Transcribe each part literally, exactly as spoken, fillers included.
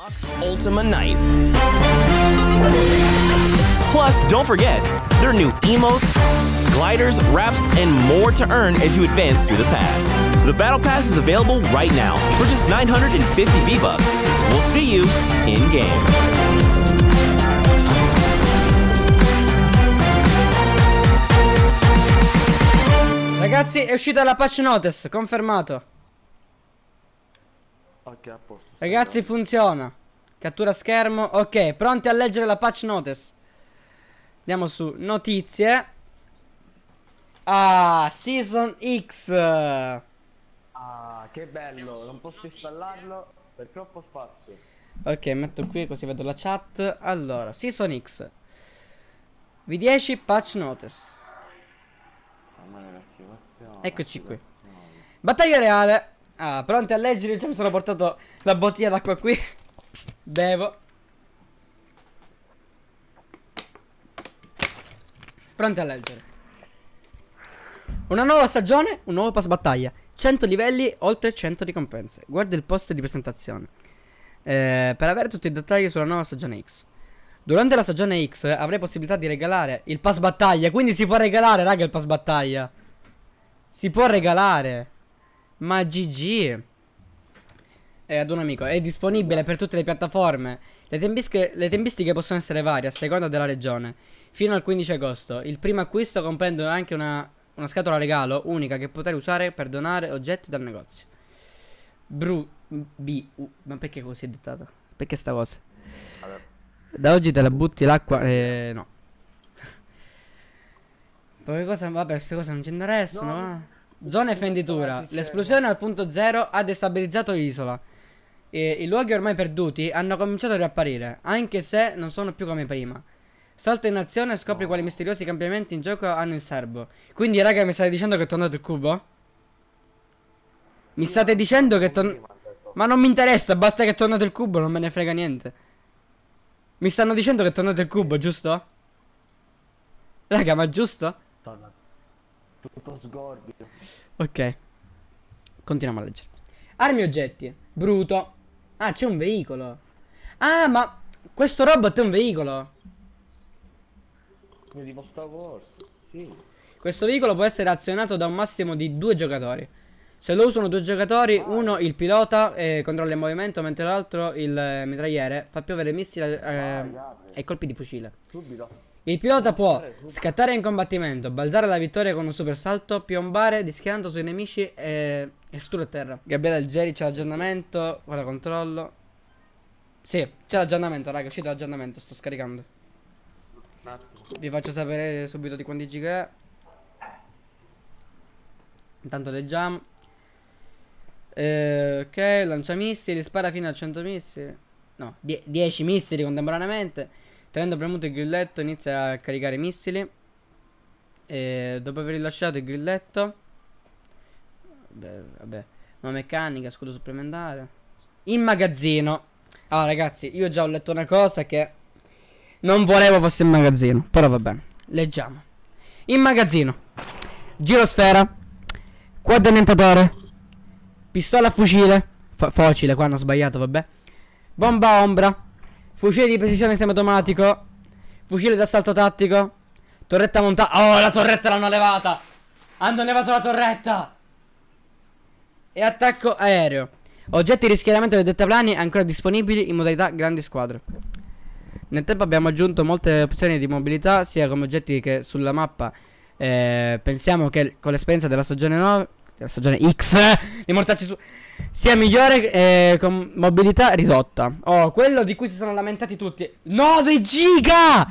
Ultima Night. Plus, don't forget, there are new emotes, gliders, wraps, and more to earn as you advance through the pass. The Battle Pass is available right now for just nine hundred fifty V-Bucks. We'll see you in-game. Ragazzi, è uscita la patch notice, confermato. Ok, a posto. Ragazzi, funziona. Cattura schermo. Ok, pronti a leggere la patch notice. Andiamo su notizie. Ah, Season X. Ah, che bello. Non posso installarlo per troppo spazio. Ok, metto qui così vedo la chat. Allora, Season X V dieci patch notice. Eccoci qui. Battaglia reale. Ah, pronti a leggere? Cioè, mi sono portato la bottiglia d'acqua qui. Bevo. Pronti a leggere. Una nuova stagione, un nuovo pass battaglia. cento livelli, oltre cento ricompense. Guarda il post di presentazione. eh, Per avere tutti i dettagli sulla nuova stagione X. Durante la stagione X avrai possibilità di regalare il pass battaglia. Quindi si può regalare, raga, il pass battaglia. Si può regalare. Ma G G. E ad un amico. È disponibile per tutte le piattaforme. Le tempistiche, le tempistiche possono essere varie a seconda della regione. Fino al quindici agosto. Il primo acquisto comprende anche una, una scatola regalo unica che potrai usare per donare oggetti dal negozio. Bru B U. Ma perché così è dettata? Perché sta cosa? Da oggi te la butti l'acqua. Eh no. Poi cosa? Vabbè, queste cose non ci interessano. No. Zona e fenditura. L'esplosione al punto zero ha destabilizzato l'isola. E i luoghi ormai perduti hanno cominciato a riapparire, anche se non sono più come prima. Salta in azione e scopri quali misteriosi cambiamenti in gioco hanno in serbo. Quindi, raga, mi state dicendo che è tornato il cubo? Mi state dicendo che è tornato... Ma non mi interessa, basta che è tornato il cubo, non me ne frega niente. Mi stanno dicendo che è tornato il cubo, giusto? Raga, ma giusto? Tutto sgorbio. Ok. Continuiamo a leggere. Armi e oggetti. Bruto. Ah, c'è un veicolo. Ah, ma questo robot è un veicolo. Quindi tipo Star Wars. Sì. Questo veicolo può essere azionato da un massimo di due giocatori. Se lo usano due giocatori, uno il pilota e controlla il movimento, mentre l'altro il eh, mitragliere fa piovere missili eh, e colpi di fucile. Subito. Il pilota può scattare in combattimento, balzare alla vittoria con un super salto, piombare dischiando sui nemici e estrudere a terra. Gabriele Algeri c'è l'aggiornamento, ora controllo. Sì, c'è l'aggiornamento, raga, è uscito l'aggiornamento, sto scaricando. Vi faccio sapere subito di quanti giga è. Intanto leggiamo. eh, Ok, lancia missili, spara fino a cento missili. No, dieci missili contemporaneamente. Tenendo premuto il grilletto inizia a caricare i missili. E dopo aver rilasciato il grilletto, Vabbè, vabbè. Una meccanica, scudo supplementare. In magazzino. Allora ragazzi, io già ho letto una cosa che non volevo fosse in magazzino, però va bene. Leggiamo. In magazzino: girosfera, quad annientatore, pistola a fucile, F Focile, qua hanno sbagliato, vabbè. Bomba a ombra, fucile di precisione semiautomatico, fucile d'assalto tattico, torretta montata. Oh, la torretta l'hanno levata. Hanno levato la torretta. E attacco aereo. Oggetti di schieramento dei deltaplani ancora disponibili in modalità grandi squadre. Nel tempo abbiamo aggiunto molte opzioni di mobilità, sia come oggetti che sulla mappa. eh, Pensiamo che con l'esperienza della stagione nove, della stagione X, di mortarci su, sia migliore eh, con mobilità ridotta. Oh, quello di cui si sono lamentati tutti. nove giga!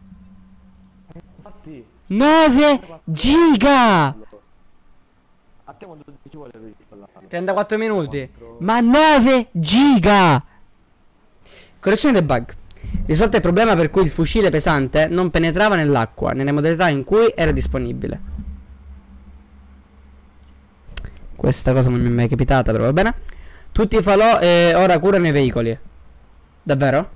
nove giga! A te quando ti vuole per installare? trentaquattro minuti. Ma nove giga! Correzione del bug. Risolto il problema per cui il fucile pesante non penetrava nell'acqua nelle modalità in cui era disponibile. Questa cosa non mi è mai capitata, però va bene. Tutti i falò eh, ora curano i veicoli. Davvero?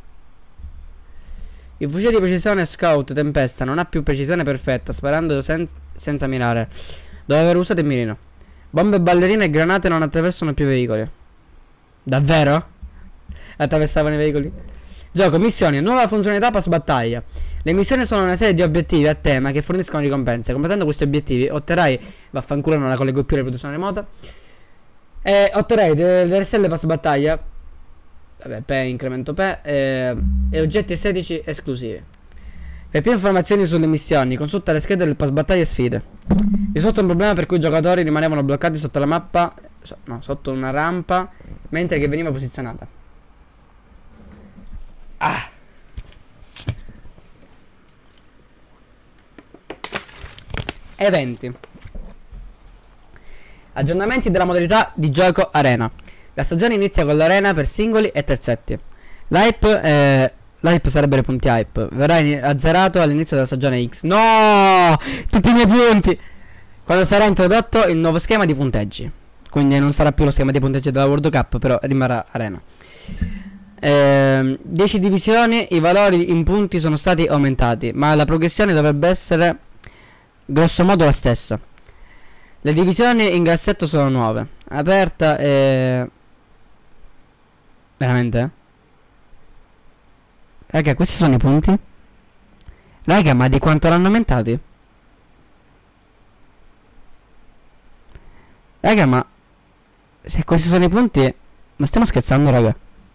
Il fucile di precisione Scout Tempesta non ha più precisione perfetta, sparando sen senza mirare. Dopo aver usato il mirino. Bombe ballerine e granate non attraversano più veicoli. Davvero? attraversavano i veicoli. Gioco, missioni, nuova funzionalità pass battaglia. Le missioni sono una serie di obiettivi a tema che forniscono ricompense. Completando questi obiettivi otterrai, vaffanculo non la collego più la produzione remota, e otterrai delle stelle pass battaglia, vabbè, P, incremento P, eh, e oggetti estetici esclusivi. Per più informazioni sulle missioni, consulta le schede del pass battaglia e sfide. Risolto un problema per cui i giocatori rimanevano bloccati sotto la mappa, so, no, sotto una rampa, mentre che veniva posizionata. Ah! Eventi. Aggiornamenti della modalità di gioco arena. La stagione inizia con l'arena per singoli e terzetti. L'hype, eh, l'hype sarebbe i punti hype. Verrà azzerato all'inizio della stagione X. No! Tutti i miei punti! Quando sarà introdotto il nuovo schema di punteggi. Quindi non sarà più lo schema di punteggi della World Cup, però rimarrà arena. Eh, dieci divisioni, i valori in punti sono stati aumentati, ma la progressione dovrebbe essere grosso modo la stessa. Le divisioni in grassetto sono nuove. Aperta e... veramente? Raga, questi sono i punti? Raga, ma di quanto l'hanno aumentati? Raga, ma... se questi sono i punti... ma stiamo scherzando, raga?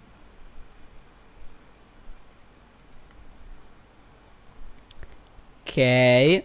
Ok.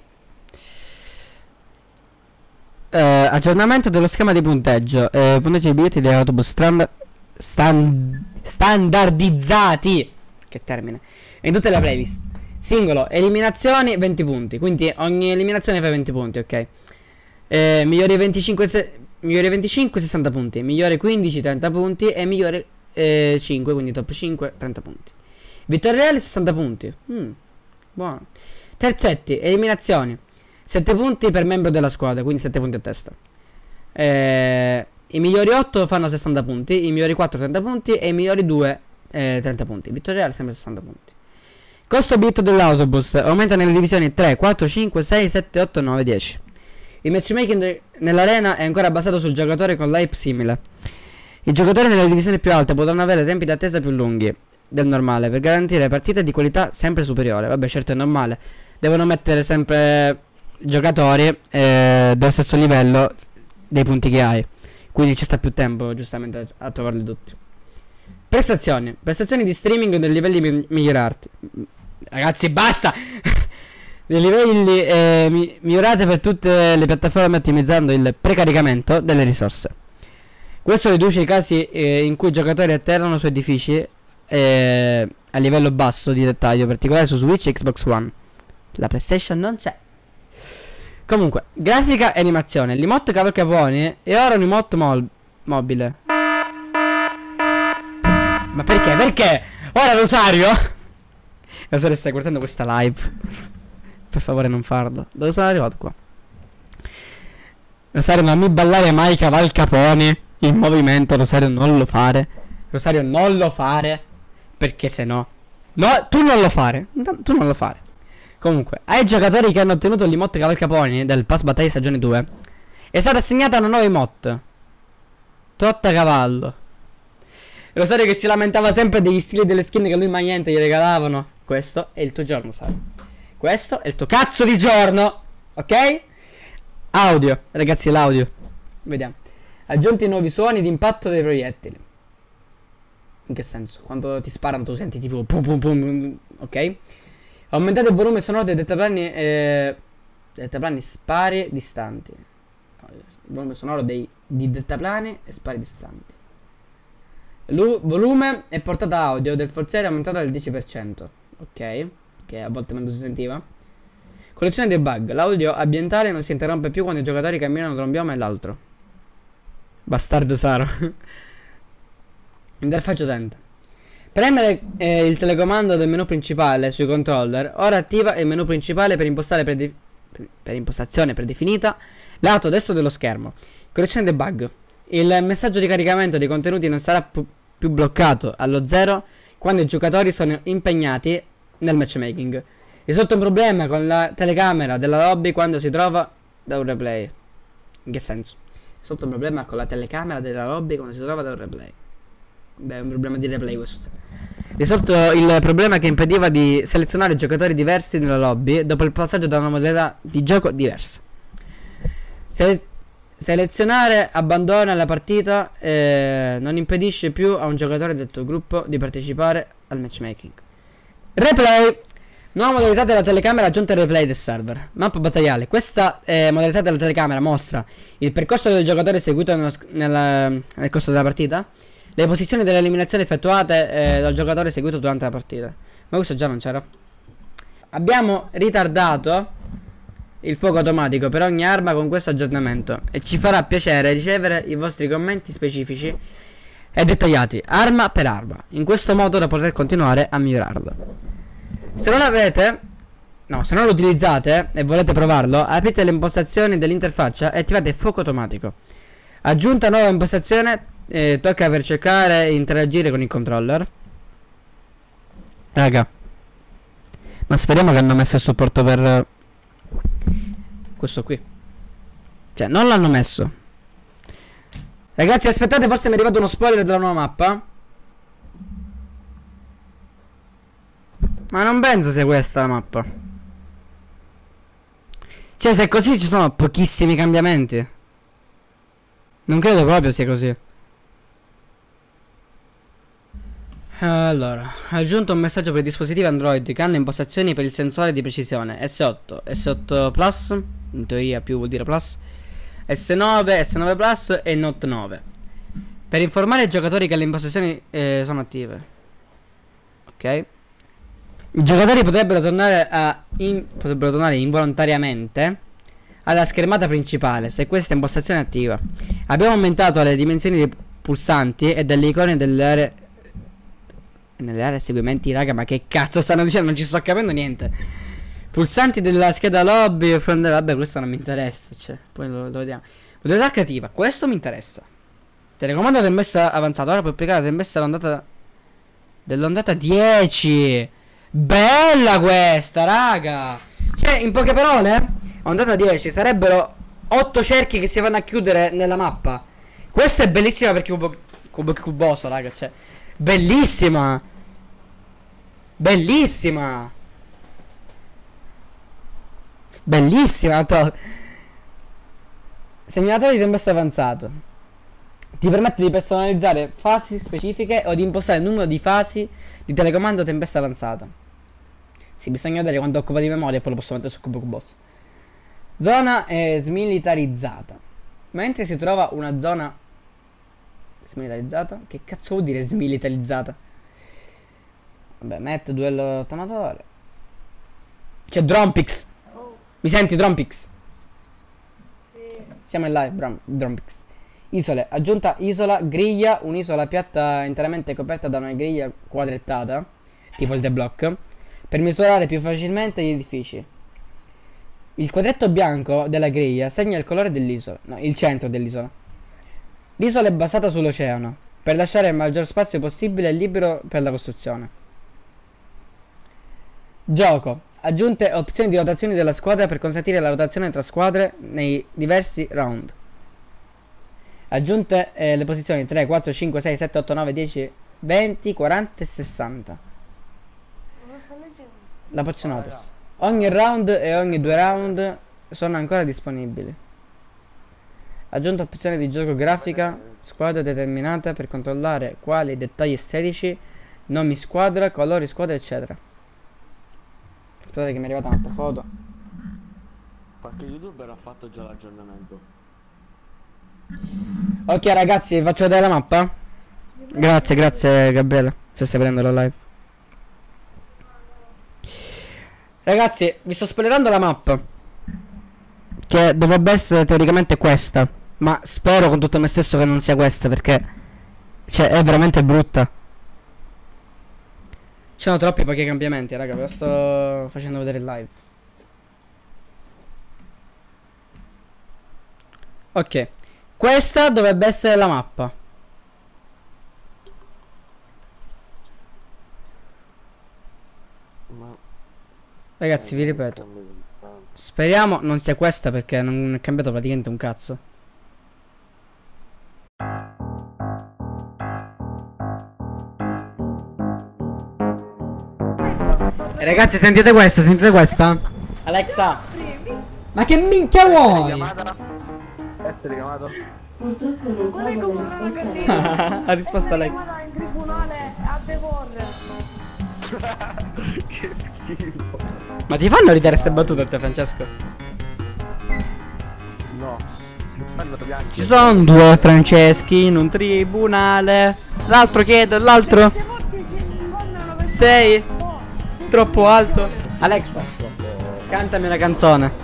Uh, aggiornamento dello schema di punteggio. uh, Punteggio dei biglietti degli autobus standard, stand, standardizzati. Che termine. In tutte le playlist. Singolo, eliminazioni venti punti. Quindi ogni eliminazione fa venti punti, ok. uh, Migliori venticinque se, migliore venticinque sessanta punti. Migliore quindici trenta punti. E migliore uh, cinque, quindi top cinque trenta punti. Vittoria reale sessanta punti. mm, Buono. Terzetti, eliminazioni sette punti per membro della squadra, quindi sette punti a testa. eh, I migliori otto fanno sessanta punti, i migliori quattro trenta punti e i migliori due eh, trenta punti. Vittoria reale sempre sessanta punti. Costo biglietto dell'autobus aumenta nelle divisioni tre, quattro, cinque, sei, sette, otto, nove, dieci. Il matchmaking nell'arena è ancora basato sul giocatore con l'hype simile. I giocatori nelle divisioni più alte potranno avere tempi d'attesa più lunghi del normale per garantire partite di qualità sempre superiore. Vabbè, certo, è normale. Devono mettere sempre giocatori eh, dello stesso livello dei punti che hai, quindi ci sta più tempo giustamente a, a trovarli tutti. Prestazioni. Prestazioni di streaming dei livelli mi migliorati. Ragazzi, basta. Dei livelli eh, mi migliorati per tutte le piattaforme, ottimizzando il precaricamento delle risorse. Questo riduce i casi eh, in cui i giocatori atterrano su edifici eh, a livello basso di dettaglio, particolare su Switch e Xbox One. La PlayStation non c'è. Comunque, grafica e animazione. L'emote cavalca pony e ora un emote mo mobile. Ma perché? Perché? Ora Rosario? Rosario, stai guardando questa live? Per favore non farlo. Dove sono arrivato qua? Rosario, non mi ballare mai cavalca pony in movimento. Rosario, non lo fare. Rosario, non lo fare. Perché se no... No, tu non lo fare. Tu non lo fare. Comunque, ai giocatori che hanno ottenuto l'emote cavalca pony del pass battaglia stagione due è stata assegnata una nuova emote. Trotta cavallo. Rosario che si lamentava sempre degli stili delle skin che lui mai niente gli regalavano. Questo è il tuo giorno, sai. Questo è il tuo cazzo di giorno. Ok? Audio. Ragazzi, l'audio. Vediamo. Aggiunti nuovi suoni di impatto dei proiettili. In che senso? Quando ti sparano tu senti tipo pum pum pum. Ok? Aumentate il volume sonoro dei deltaplani eh, deltaplani spari distanti. Il volume sonoro dei di deltaplani e spari distanti. Il volume e portata audio del forziere è aumentata del dieci per cento. Ok, che a volte manco si sentiva. Correzione dei bug. L'audio ambientale non si interrompe più quando i giocatori camminano tra un bioma e l'altro. Bastardo Saro. Interfaccia utente. Premere eh, il telecomando del menu principale sui controller. Ora attiva il menu principale per impostare prede per impostazione predefinita lato destro dello schermo. Correzione dei bug. Il messaggio di caricamento dei contenuti non sarà più bloccato allo zero quando i giocatori sono impegnati nel matchmaking. Risolto un problema con la telecamera della lobby quando si trova da un replay. In che senso? Risolto un problema con la telecamera della lobby quando si trova da un replay. Beh, è un problema di replay questo. Risolto il problema che impediva di selezionare giocatori diversi nella lobby dopo il passaggio da una modalità di gioco diversa. Se selezionare abbandona la partita e non impedisce più a un giocatore del tuo gruppo di partecipare al matchmaking. Replay. Nuova modalità della telecamera aggiunta al replay del server. Mappa battagliale. Questa eh, modalità della telecamera mostra il percorso del giocatore seguito nello, nella, nel corso della partita, le posizioni delle eliminazioni effettuate eh, dal giocatore seguito durante la partita. Ma questo già non c'era. Abbiamo ritardato il fuoco automatico per ogni arma con questo aggiornamento e ci farà piacere ricevere i vostri commenti specifici e dettagliati arma per arma, in questo modo da poter continuare a migliorarlo. Se non avete, no, se non lo utilizzate e volete provarlo, aprite le impostazioni dell'interfaccia e attivate il fuoco automatico. Aggiunta nuova impostazione, eh, tocca per cercare e interagire con il controller. Raga, ma speriamo che hanno messo il supporto per questo qui. Cioè, non l'hanno messo. Ragazzi, aspettate, forse mi è arrivato uno spoiler della nuova mappa. Ma non penso sia questa la mappa. Cioè, se è così ci sono pochissimi cambiamenti. Non credo proprio sia così. Allora, ha aggiunto un messaggio per i dispositivi Android che hanno impostazioni per il sensore di precisione S otto, S otto Plus, in teoria più vuol dire Plus, S nove, S nove Plus e Note nove. Per informare i giocatori che le impostazioni eh, sono attive. Ok. I giocatori potrebbero tornare a in, potrebbero tornare involontariamente alla schermata principale se questa impostazione è attiva. Abbiamo aumentato le dimensioni dei pulsanti e delle icone delle aree nelle aree seguimenti, raga, ma che cazzo stanno dicendo? Non ci sto capendo niente. Pulsanti della scheda lobby, vabbè, questo non mi interessa, cioè, poi lo, lo vediamo. Modalità creativa, questo mi interessa. Telecomando tempesta avanzato, ora puoi applicare la tempesta all'ondata dell'ondata dieci. Bella questa, raga. Cioè, in poche parole, ondata dieci sarebbero otto cerchi che si vanno a chiudere nella mappa. Questa è bellissima per cubo, cubo cuboso, raga, cioè, bellissima. Bellissima. Bellissima. Segnalatore di tempesta avanzato. Ti permette di personalizzare fasi specifiche o di impostare il numero di fasi di telecomando tempesta avanzata. Sì, bisogna vedere quanto occupa di memoria e poi lo posso mettere su cubo cuboso. Zona è smilitarizzata. Mentre si trova una zona smilitarizzata. Che cazzo vuol dire smilitarizzata? Vabbè, met duello automatore. C'è Drompix. Mi senti, Drompix? Siamo in live, Drompix. Isole, aggiunta isola, griglia, un'isola piatta interamente coperta da una griglia quadrettata, tipo il The Block, per misurare più facilmente gli edifici. Il quadretto bianco della griglia segna il colore dell'isola, no, il centro dell'isola. L'isola è basata sull'oceano, per lasciare il maggior spazio possibile libero per la costruzione. Gioco, aggiunte opzioni di rotazione della squadra per consentire la rotazione tra squadre nei diversi round. Aggiunte eh, le posizioni tre, quattro, cinque, sei, sette, otto, nove, dieci, venti, quaranta e sessanta. La patch notice. Ogni round e ogni due round sono ancora disponibili. Aggiunta opzione di gioco grafica, squadra determinata per controllare quali dettagli estetici, nomi squadra, colori squadra, eccetera. Aspettate che mi è arrivata un'altra foto. Qualche youtuber ha fatto già l'aggiornamento. Ok ragazzi, vi faccio vedere la mappa. Grazie, grazie Gabriele, se stai vedendo la live. Ragazzi, vi sto spoilerando la mappa, che dovrebbe essere teoricamente questa, ma spero con tutto me stesso che non sia questa, perché cioè è veramente brutta. Ci sono troppi pochi cambiamenti, raga, ve lo sto facendo vedere in live. Ok, questa dovrebbe essere la mappa. Ma... Ragazzi, vi ripeto, speriamo non sia questa, perché non è cambiato praticamente un cazzo. E ragazzi, sentite questa, sentite questa. Alexa. Ma che minchia vuoi? Chiamata? Essere chiamato? Purtroppo non trovo la risposta. Ha risposto Alexa. In tribunale a deporre. Che schifo. Ma ti fanno ridere ste battute a te, Francesco? No. Mi fanno bianchi. Ci sono due Franceschi in un tribunale. L'altro chiede, l'altro. Sei troppo alto. Alexa, cantami una canzone.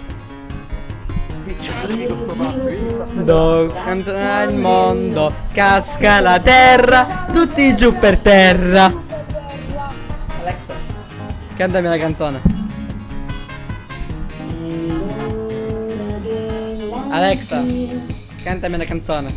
Do canta il mondo, casca la terra, tutti giù per terra. Alexa, cantami una canzone. Alexa, cantami una canzone.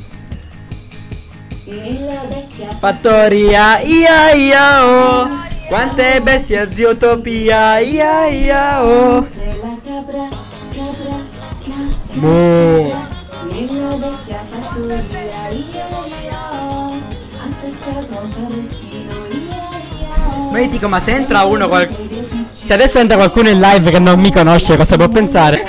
Nella vecchia Fattoria, ia ia oh. Quante bestie ziotopia, ia ia oh. c'è la capra, capra, capra. Boh. Nella vecchia fattoria, ia ia, attaccato a un carrettino, ia ia. Ma io dico, ma se entra uno qual... Se adesso entra qualcuno in live che non mi conosce, cosa può pensare?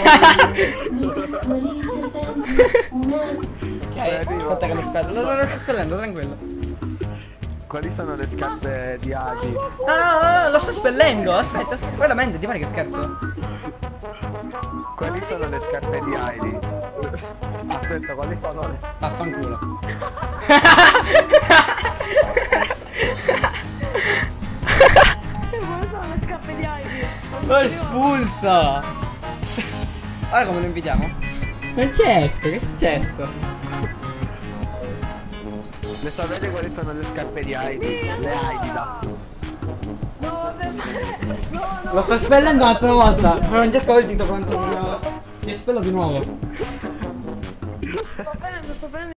Ok, aspetta che lo spello. Lo, lo, lo sto spellendo, tranquillo. Quali sono le scarpe di Adi? No, no, no, lo sto spellendo. Aspetta, aspetta. Veramente, ti pare che scherzo? Quali sono le scarpe di Heidi? Aspetta, quali sono le... Vaffanculo. Quali sono le scarpe di Heidi? L'ho espulso. Guarda come lo invitiamo. Francesco, che è successo? Le sapete quali sono le scarpe di Heidi? Le Heidi da. No, vabbè, no, no. Lo sto spellendo un'altra volta. Francesco, ho dito quanto. Ti spello di nuovo. Sto prendendo, sto prendendo.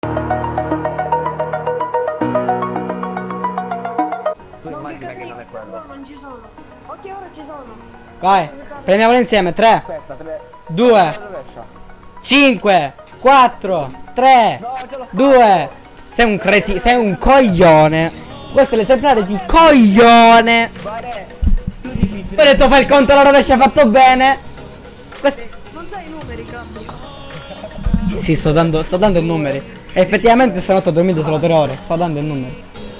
Tu immagina che non è quello. Non ci sono. Ok, ora ci sono. Vai, premiamolo insieme. tre, Aspetta, tre... due, rovescia. cinque, quattro, tre, No, ce l'ho fatta. due. Sei un creti, sei un coglione. Questo è l'esemplare di coglione. Vale, più difficile. Ho detto fai il conto alla rovescia fatto bene. Questo... Non sai i numeri, cambio. Sì, sto dando, sto dando i numeri. E effettivamente stanotte ho dormito solo tre ore. Sto dando i numeri.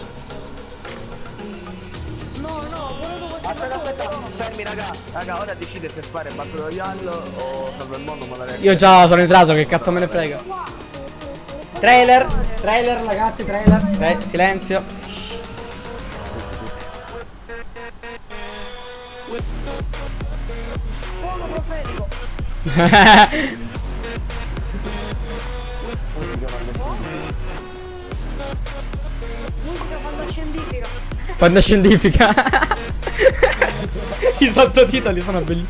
No, no, volevo questo. Aspetta, aspetta, fermi raga. Raga, ora decide se fare Battle Royale o salvo il mondo, ma la regla. Io già sono entrato, che cazzo me ne frega. Trailer, trailer ragazzi, trailer. Tra- silenzio. Fuoco profetico. Musica fantascientifica. Fantascientifica. I sottotitoli sono bellissimi.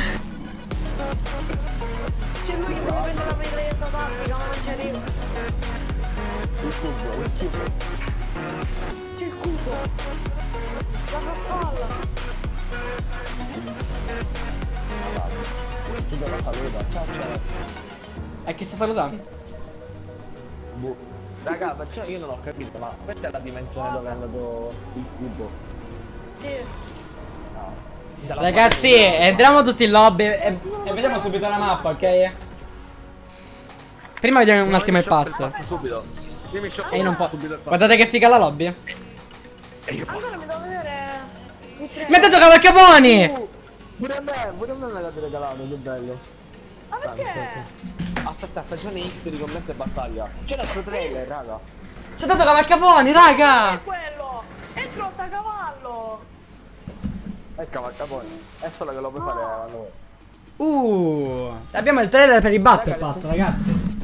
C'è lui che deve prendere la mitraglietta tattica, ma non ci arriva. C'è il cubo. La farfalla. E chi sta salutando? Raga, perciò io non ho capito, ma questa è la dimensione dove è andato il cubo. Sì. Dalla Ragazzi, parte- entriamo tutti in lobby e, e vediamo subito la mappa, ok? Prima vediamo un attimo il pass. Subito. Io mi sciocco E io non posso. subito il pass. Guardate che figa la lobby. E io posso. Allora mi devo vedere i tre. Mi ha detto Cavalcaponi! Pure a me, pure a me me l'avete regalato, che bello. Ma perché? Aspetta, stagione X di commento e battaglia. C'è il suo trailer, raga. Ci ha dato Cavalcaponi, raga! Quello! È trotta cavallo! È cavalcapone. È solo che lo puoi fare quando vuoi. Uh, abbiamo il trailer per i Battle Pass, ragazzi.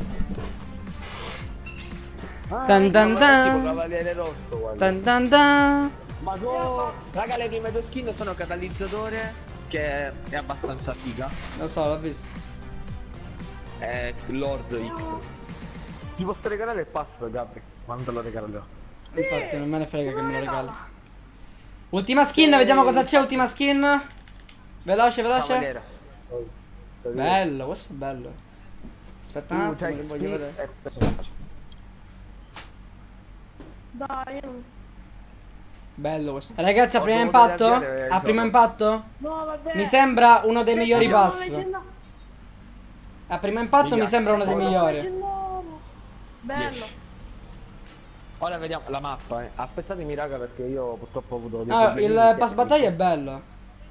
Ah, Tan tan tipo tan. Cavaliere Rosso, guarda. Tan tan tan. Ma so, raga, le prime due skin sono catalizzatore, che è abbastanza figa. Lo so, l'ho visto. È Lord X. Ti posso regalare il pass, Gabri? Quando lo regalerò? Infatti, non me ne frega che me lo regali. Ultima skin, vediamo cosa c'è. Ultima skin. Veloce, veloce. Cavaliere. Bello, questo è bello. Aspetta un Tu attimo c'hai che voglio speed vedere. e personaggio. Dai, io non... Bello questo. Ragazzi, a Ho primo dovuto impatto? reagire, A primo gioco. impatto? No, vabbè. Mi sembra uno dei Se migliori facciamo pass. leggenda- A primo impatto mi Mica. sembra uno dei Ora migliori. leggendario. Bello. Ora vediamo la mappa, eh. Aspettatemi raga perché io purtroppo ho avuto dei No, problemi il tecnici. pass battaglia è bello.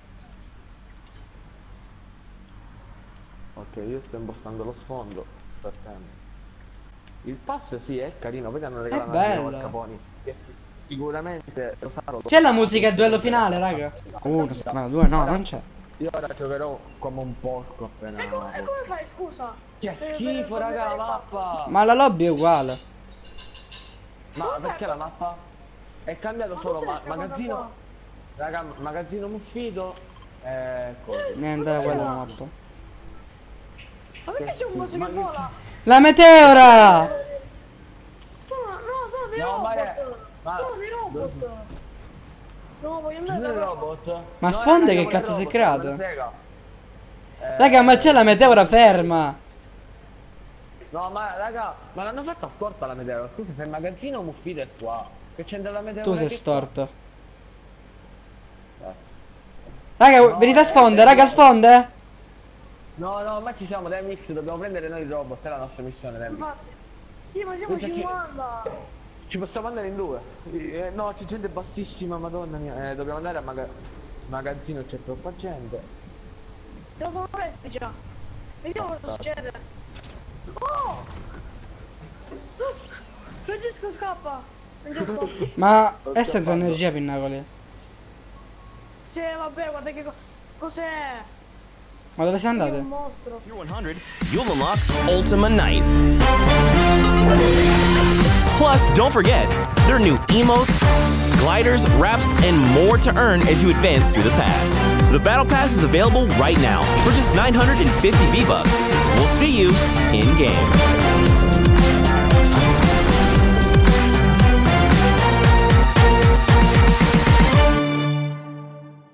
Ok, io sto impostando lo sfondo. Aspetta. Il pass sì è carino, poi ti hanno regalato una bello. al Caponi. Che si- sicuramente lo sarò. C'è la musica del duello finale, raga? Uh, una settimana, due, no, non c'è. Io ora giocherò come un porco appena. E come, e come fai, scusa? Che Per- schifo per- raga la per- mappa! Ma la lobby è uguale. Ma perché la mappa? È cambiato Ma solo cos'è ma sta cosa magazzino. qua? Raga, magazzino muffito. Eh, cosa? Niente, era quella la mappa. Ma perché c'è un coso Ma che che- vola? La meteora! No, no, sono dei No, ma è- robot. ma- Sono dei robot. No, voglio andare Non è da il robot. robot? Ma No, Sfonde raga, che non è cazzo si è robot, creato? me ne frega. Eh, Raga, ma c'è la meteora ferma. No, ma raga, ma l'hanno fatta storta la meteora. Scusa, se il magazzino muffito è qua. Che c'entra la meteora? Tu sei che storto. qua? Eh. Raga, No, venite a eh, sfonde, eh, raga, sfonde. No, no, ma ci siamo, dai mix, dobbiamo prendere noi il robot, è la nostra missione, dai mix. Infatti. Sì, ma siamo Non c'è chi- cinquanta. Ci possiamo andare in due? Eh, no, c'è gente bassissima, madonna mia. Eh, dobbiamo andare a maga magazzino, c'è troppa gente. Ce lo sono presi già. Vediamo cosa succede. Oh! Francesco scappa. Francesco. Ma è senza energia, Pinnacoli. Sì, vabbè, guarda che co cos'è. Ma dove sei È un andato? mostro. Tier one hundred, you'll unlock Ultima Night. Plus, don't forget, there are new emotes, gliders, wraps, and more to earn as you advance through the pass. The Battle Pass is available right now for just nine hundred fifty V-Bucks. We'll see you in-game.